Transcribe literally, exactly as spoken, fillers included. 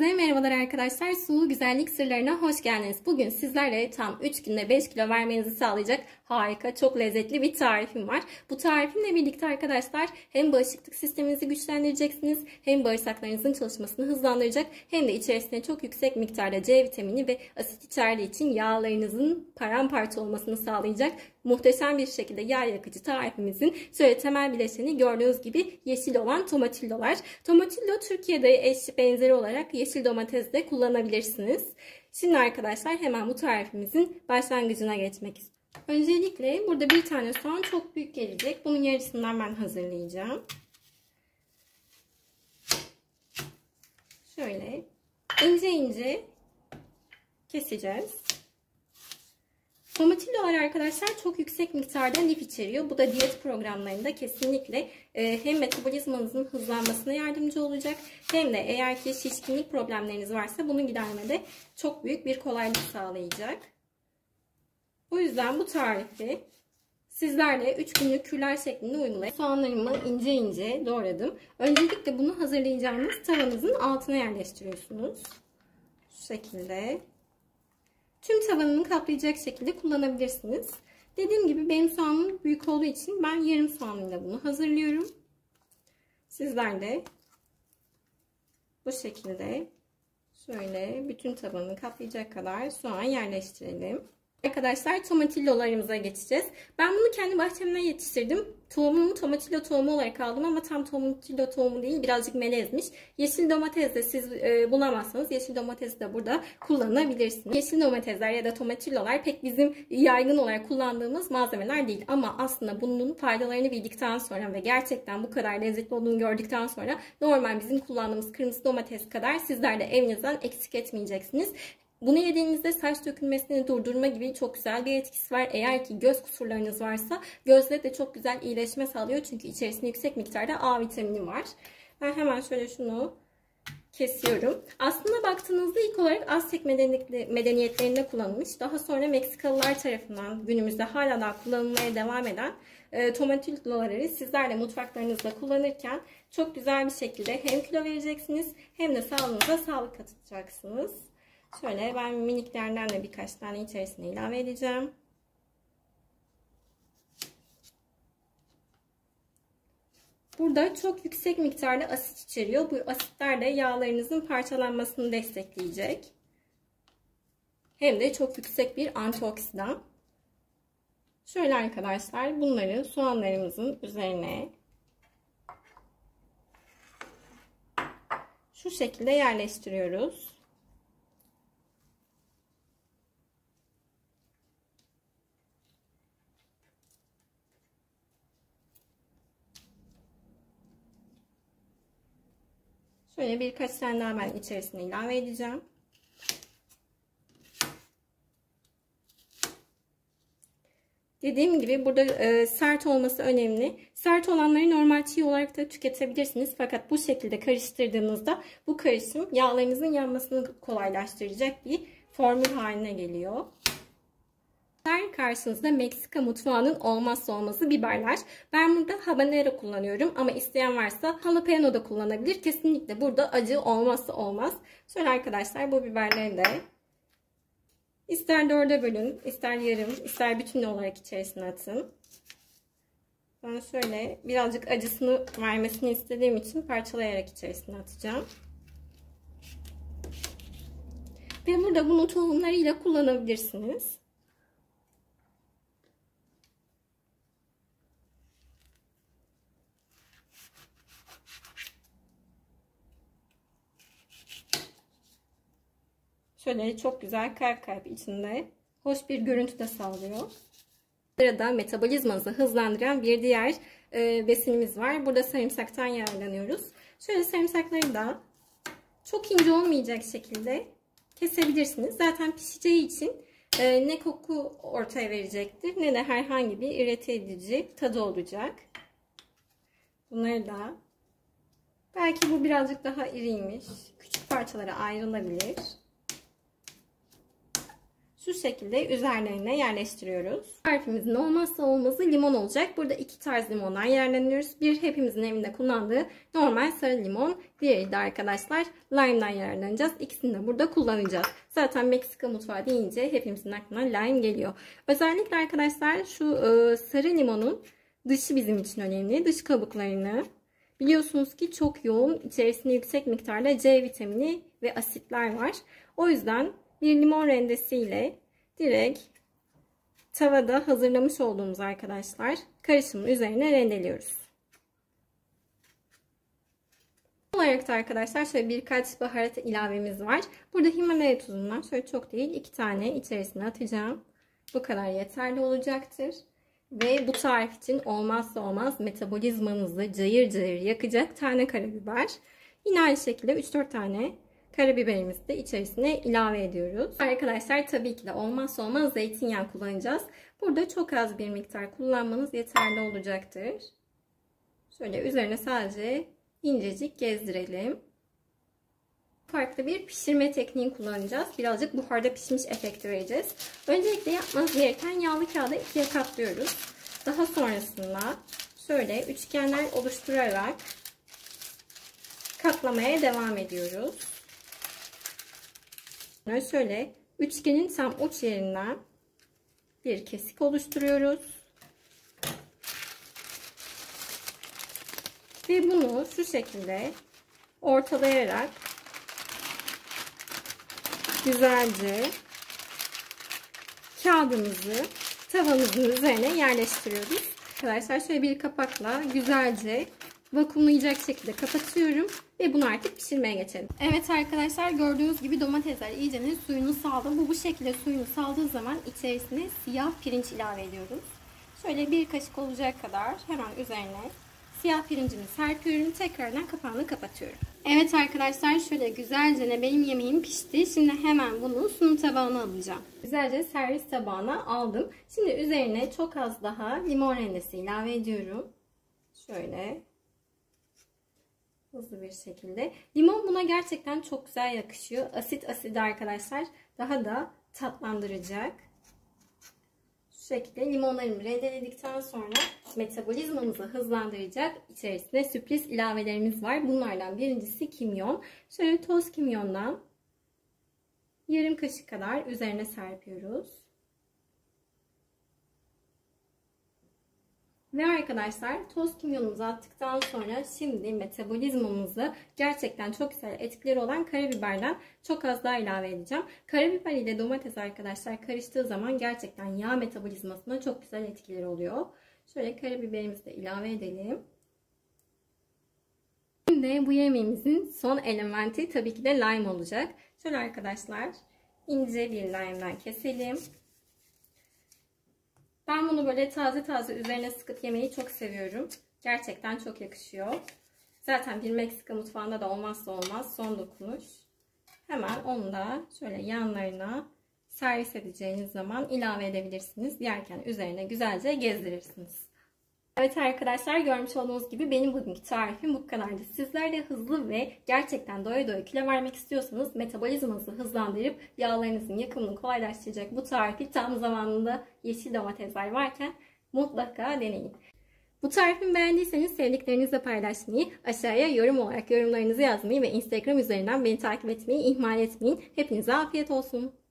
Herkese merhabalar arkadaşlar. Sulu Güzellik Sırlarına hoş geldiniz. Bugün sizlerle tam üç günde beş kilo vermenizi sağlayacak harika, çok lezzetli bir tarifim var. Bu tarifimle birlikte arkadaşlar hem bağışıklık sisteminizi güçlendireceksiniz, hem bağırsaklarınızın çalışmasını hızlandıracak, hem de içerisine çok yüksek miktarda C vitamini ve asit içerdiği için yağlarınızın paramparça olmasını sağlayacak muhteşem bir şekilde yağ yakıcı tarifimizin şöyle temel bileşeni gördüğünüz gibi yeşil olan tomatillolar. Tomatillo Türkiye'de eş benzeri olarak yeşil domates de kullanabilirsiniz. Şimdi arkadaşlar hemen bu tarifimizin başlangıcına geçmek istiyorum. Öncelikle burada bir tane soğan çok büyük gelecek. Bunun yarısından ben hazırlayacağım. Şöyle ince ince keseceğiz. Tomatillolar arkadaşlar çok yüksek miktarda lif içeriyor. Bu da diyet programlarında kesinlikle hem metabolizmanızın hızlanmasına yardımcı olacak, hem de eğer ki şişkinlik problemleriniz varsa bunu gidermede çok büyük bir kolaylık sağlayacak. O yüzden bu tarifi sizlerle üç günlük kürler şeklinde uygulayın. Soğanlarımı ince ince doğradım. Öncelikle bunu hazırlayacağınız tavanızın altına yerleştiriyorsunuz. Şu şekilde. Tüm tavanını kaplayacak şekilde kullanabilirsiniz. Dediğim gibi benim soğanım büyük olduğu için ben yarım soğanıyla bunu hazırlıyorum. Sizler de bu şekilde şöyle bütün tavanını kaplayacak kadar soğan yerleştirelim. Arkadaşlar tomatillolarımıza geçeceğiz. Ben bunu kendi bahçemden yetiştirdim. Tohumumu tomatillo tohumu olarak aldım ama tam tomatillo tohumu değil, birazcık melezmiş. Yeşil domates de siz e, bulamazsanız yeşil domatesi de burada kullanabilirsiniz. Yeşil domatesler ya da tomatillolar pek bizim yaygın olarak kullandığımız malzemeler değil. Ama aslında bunun faydalarını bildikten sonra ve gerçekten bu kadar lezzetli olduğunu gördükten sonra normal bizim kullandığımız kırmızı domates kadar sizler de evinizden eksik etmeyeceksiniz. Bunu yediğinizde saç dökülmesini durdurma gibi çok güzel bir etkisi var. Eğer ki göz kusurlarınız varsa gözde de çok güzel iyileşme sağlıyor. Çünkü içerisinde yüksek miktarda A vitamini var. Ben hemen şöyle şunu kesiyorum. Aslında baktığınızda ilk olarak Aztek medeniyetlerinde kullanılmış. Daha sonra Meksikalılar tarafından günümüzde hala daha kullanılmaya devam eden e, tomatilloları sizler de mutfaklarınızda kullanırken çok güzel bir şekilde hem kilo vereceksiniz hem de sağlığınıza sağlık katacaksınız. Şöyle ben miniklerden de birkaç tane içerisine ilave edeceğim. Burada çok yüksek miktarda asit içeriyor. Bu asitler de yağlarınızın parçalanmasını destekleyecek. Hem de çok yüksek bir antioksidan. Şöyle arkadaşlar bunları soğanlarımızın üzerine şu şekilde yerleştiriyoruz. Şöyle birkaç tane daha ben içerisine ilave edeceğim. Dediğim gibi burada e, sert olması önemli. Sert olanları normal çiğ olarak da tüketebilirsiniz. Fakat bu şekilde karıştırdığınızda bu karışım yağlarınızın yanmasını kolaylaştıracak bir formül haline geliyor. Karşınızda Meksika mutfağının olmazsa olmazı biberler. Ben burada habanero kullanıyorum ama isteyen varsa jalapeno da kullanabilir. Kesinlikle burada acı olmazsa olmaz. Şöyle arkadaşlar bu biberleri de ister dörde bölün, ister yarım, ister bütün olarak içerisine atın. Ben şöyle birazcık acısını vermesini istediğim için parçalayarak içerisine atacağım. Ve burada bunu tohumlarıyla kullanabilirsiniz. Şöyle çok güzel kalp kalp içinde hoş bir görüntü de sağlıyor. Sırada metabolizmanızı hızlandıran bir diğer e, besinimiz var. Burada sarımsaktan yararlanıyoruz. Şöyle sarımsakları da çok ince olmayacak şekilde kesebilirsiniz. Zaten pişeceği için e, ne koku ortaya verecektir ne de herhangi bir irite edici tadı olacak. Bunları da belki bu birazcık daha iriymiş. Küçük parçalara ayrılabilir. şu şekilde üzerlerine yerleştiriyoruz. Tarifimizin olmazsa olmazı limon olacak. Burada iki tarz limondan yararlanıyoruz. Bir hepimizin evinde kullandığı normal sarı limon. Diğeri de arkadaşlar lime'dan yararlanacağız. İkisini de burada kullanacağız. Zaten Meksika mutfağı deyince hepimizin aklına lime geliyor. Özellikle arkadaşlar şu e, sarı limonun dışı bizim için önemli. Dış kabuklarını. Biliyorsunuz ki çok yoğun, içerisinde yüksek miktarda C vitamini ve asitler var. O yüzden bir limon rendesiyle direkt tavada hazırlamış olduğumuz arkadaşlar karışımın üzerine rendeliyoruz. Olarak da arkadaşlar şöyle birkaç baharat ilavemiz var. Burada Himalaya tuzundan şöyle çok değil iki tane içerisine atacağım. Bu kadar yeterli olacaktır. Ve bu tarif için olmazsa olmaz metabolizmanızı cayır cayır yakacak tane karabiber. Yine aynı şekilde üç dört tane karabiberimizi de içerisine ilave ediyoruz. Arkadaşlar tabii ki de olmazsa olmaz zeytinyağı kullanacağız. Burada çok az bir miktar kullanmanız yeterli olacaktır. Şöyle üzerine sadece incecik gezdirelim. Farklı bir pişirme tekniği kullanacağız. Birazcık buharda pişmiş efekti vereceğiz. Öncelikle yapmanız gereken yağlı kağıdı ikiye katlıyoruz. Daha sonrasında şöyle üçgenler oluşturarak katlamaya devam ediyoruz. Şöyle üçgenin tam uç yerinden bir kesik oluşturuyoruz. Ve bunu şu şekilde ortalayarak güzelce kağıdımızı tavamızın üzerine yerleştiriyoruz. Arkadaşlar şöyle bir kapakla güzelce vakumlayacak şekilde kapatıyorum ve bunu artık pişirmeye geçelim. Evet arkadaşlar gördüğünüz gibi domatesler iyice suyunu saldı. Bu bu şekilde suyunu saldığı zaman içerisine siyah pirinç ilave ediyoruz. Şöyle bir kaşık olacak kadar hemen üzerine siyah pirincimi serpiyorum. Tekrardan kapağını kapatıyorum. Evet arkadaşlar şöyle güzelce benim yemeğim pişti. Şimdi hemen bunu sunum tabağına alacağım. Güzelce servis tabağına aldım. Şimdi üzerine çok az daha limon rendesi ilave ediyorum. Şöyle hızlı bir şekilde. Limon buna gerçekten çok güzel yakışıyor. Asit asidi arkadaşlar daha da tatlandıracak. Şu şekilde limonlarımı rendeledikten sonra metabolizmamızı hızlandıracak içerisinde sürpriz ilavelerimiz var. Bunlardan birincisi kimyon. Şöyle toz kimyondan yarım kaşık kadar üzerine serpiyoruz. Ve arkadaşlar toz kimyonumuzu attıktan sonra şimdi metabolizmamızı gerçekten çok güzel etkileri olan karabiberden çok az daha ilave edeceğim. Karabiber ile domates arkadaşlar karıştığı zaman gerçekten yağ metabolizmasına çok güzel etkileri oluyor. Şöyle karabiberimizi de ilave edelim. Şimdi bu yemeğimizin son elementi tabii ki de lime olacak. Şöyle arkadaşlar ince bir lime'dan keselim. Ben bunu böyle taze taze üzerine sıkıp yemeyi çok seviyorum. Gerçekten çok yakışıyor. Zaten bir Meksika mutfağında da olmazsa olmaz son dokunuş. Hemen onu da şöyle yanlarına servis edeceğiniz zaman ilave edebilirsiniz. Yerken üzerine güzelce gezdirirsiniz. Evet arkadaşlar görmüş olduğunuz gibi benim bugünkü tarifim bu kadardı. Sizler de hızlı ve gerçekten doya doya kilo vermek istiyorsanız metabolizmanızı hızlandırıp yağlarınızın yakımını kolaylaştıracak bu tarifi tam zamanında yeşil domatesler varken mutlaka deneyin. Bu tarifimi beğendiyseniz sevdiklerinizle paylaşmayı, aşağıya yorum olarak yorumlarınızı yazmayı ve Instagram üzerinden beni takip etmeyi ihmal etmeyin. Hepinize afiyet olsun.